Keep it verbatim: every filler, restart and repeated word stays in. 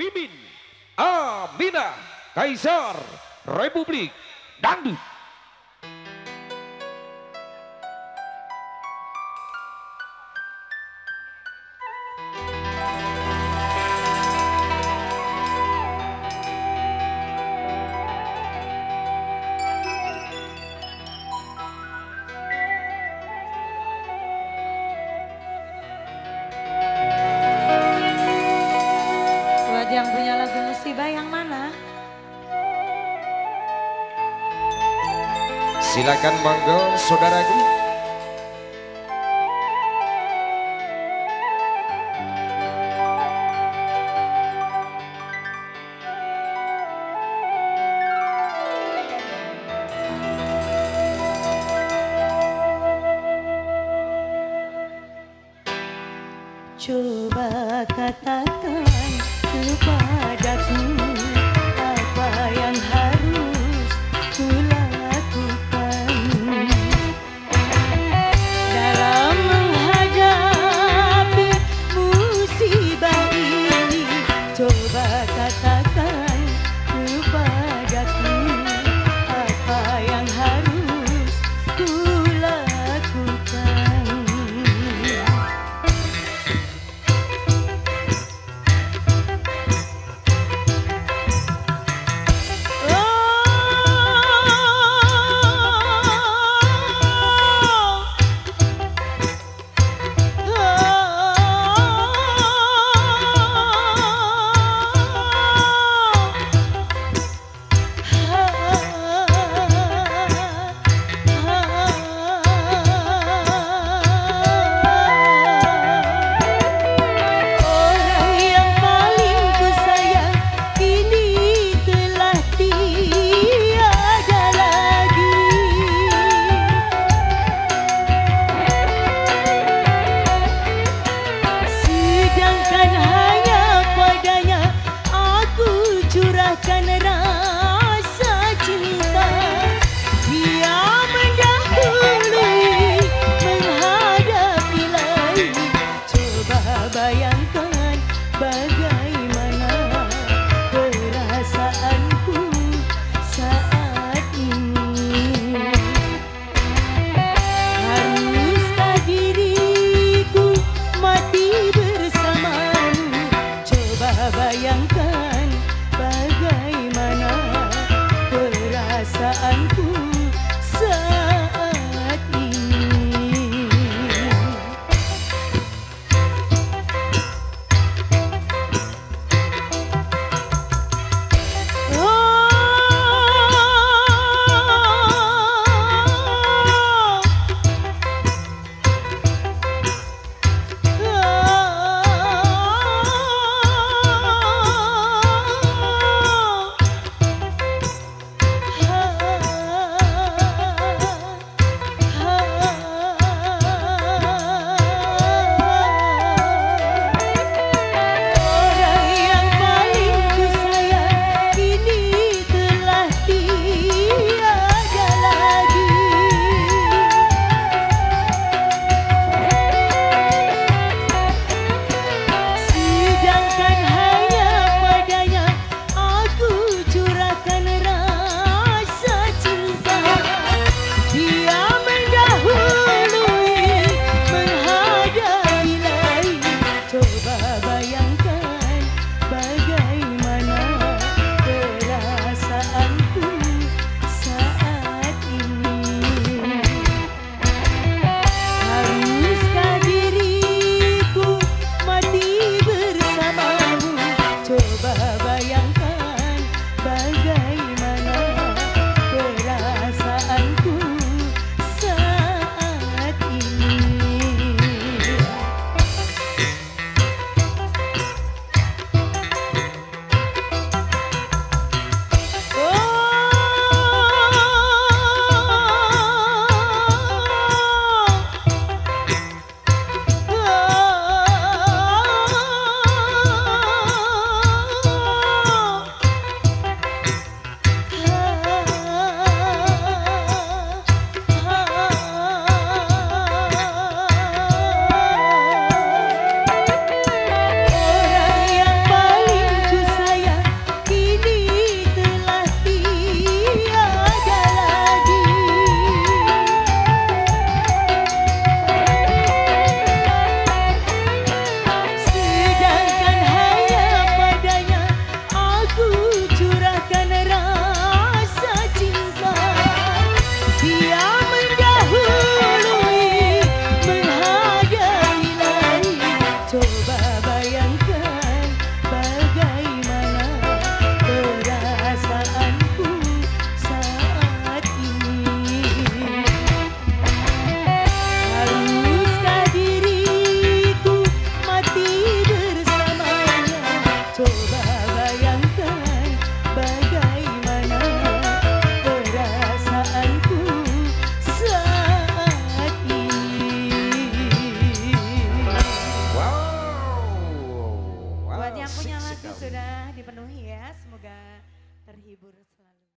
Mimin Aminah Kaisar Republik Dangdut. Yang punya lagu musibah yang mana? Silakan monggo saudaraku. Coba katakan kepadaku apa yang harus kulakukan dalam menghadapi musibah ini. Coba katakan kepadaku apa yang harus kulakukan. Bayangkan bagaimana perasaanku saat ini. Haruskah diriku mati bersamamu? Coba bayangkan bagaimana perasaanku saat ini. Coba bayangkan bagaimana perasaanku saat ini. Wow. Buat yang Asik punya lagu sekali. sudah dipenuhi ya, semoga terhibur selalu.